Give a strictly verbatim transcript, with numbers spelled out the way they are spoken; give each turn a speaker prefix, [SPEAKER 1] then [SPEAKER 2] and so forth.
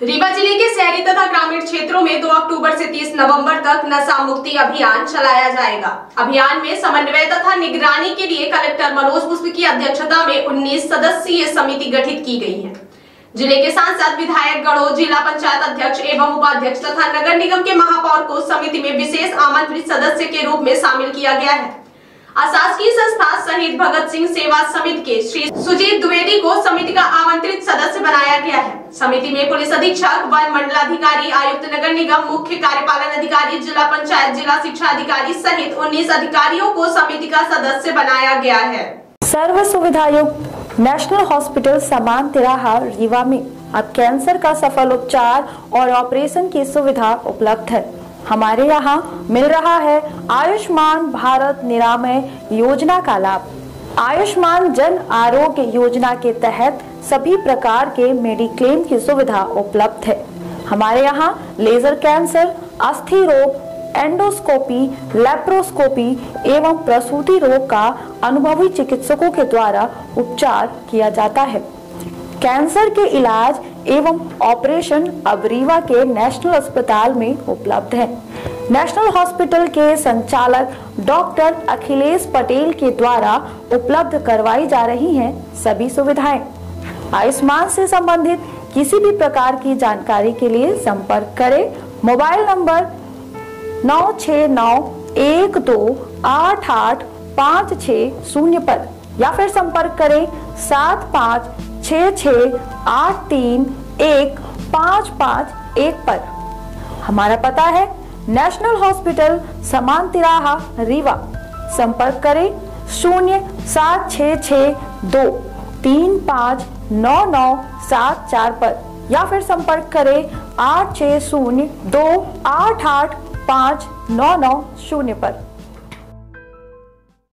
[SPEAKER 1] रीवा जिले के शहरी तथा ग्रामीण क्षेत्रों में दो अक्टूबर से तीस नवंबर तक नशा मुक्ति अभियान चलाया जाएगा। अभियान में समन्वय तथा निगरानी के लिए कलेक्टर मनोज पुष्प की अध्यक्षता में उन्नीस सदस्यीय समिति गठित की गई है। जिले के सांसद, विधायक गणों, जिला पंचायत अध्यक्ष एवं उपाध्यक्ष तथा नगर निगम के महापौर को समिति में विशेष आमंत्रित सदस्य के रूप में शामिल किया गया है। अशासकीय संस्था शहीद भगत सिंह सेवा समिति के श्री सुजीत द्विवेदी को समिति का आमंत्रित सदस्य बनाया गया है। समिति में पुलिस अधीक्षक, वन मंडलाधिकारी, आयुक्त नगर निगम, मुख्य कार्यपालन अधिकारी, जिला पंचायत, जिला शिक्षा अधिकारी सहित उन्नीस अधिकारियों को समिति का सदस्य बनाया गया है।
[SPEAKER 2] सर्व सुविधा युक्त नेशनल हॉस्पिटल समान तिराहा रीवा में अब कैंसर का सफल उपचार और ऑपरेशन की सुविधा उपलब्ध है। हमारे यहाँ मिल रहा है आयुष्मान भारत निरामय योजना का लाभ। आयुष्मान जन आरोग्य योजना के तहत सभी प्रकार के मेडिक्लेम की सुविधा उपलब्ध है। हमारे यहाँ लेजर कैंसर, अस्थि रोग, एंडोस्कोपी, लेप्रोस्कोपी एवं प्रसूति रोग का अनुभवी चिकित्सकों के द्वारा उपचार किया जाता है। कैंसर के इलाज एवं ऑपरेशन अब रीवा के नेशनल अस्पताल में उपलब्ध है। नेशनल हॉस्पिटल के संचालक डॉक्टर अखिलेश पटेल के द्वारा उपलब्ध करवाई जा रही हैं सभी सुविधाएं। आयुष्मान से संबंधित किसी भी प्रकार की जानकारी के लिए संपर्क करें मोबाइल नंबर नौ छह नौ एक दो आठ आठ पाँच छह शून्य पर या फिर संपर्क करें सात पाँच छह छह आठ तीन एक पाँच पाँच एक पर। हमारा पता है नेशनल हॉस्पिटल समान तिराहा रीवा। संपर्क करें शून्य सात छह छह दो तीन पाँच नौ नौ सात चार पर या फिर संपर्क करें आठ छह शून्य दो आठ आठ पाँच नौ नौ शून्य पर।